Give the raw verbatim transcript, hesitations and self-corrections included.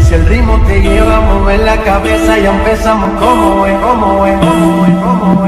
Si el ritmo te lleva a mover la cabeza, ya empezamos como es, como es, como es, como es.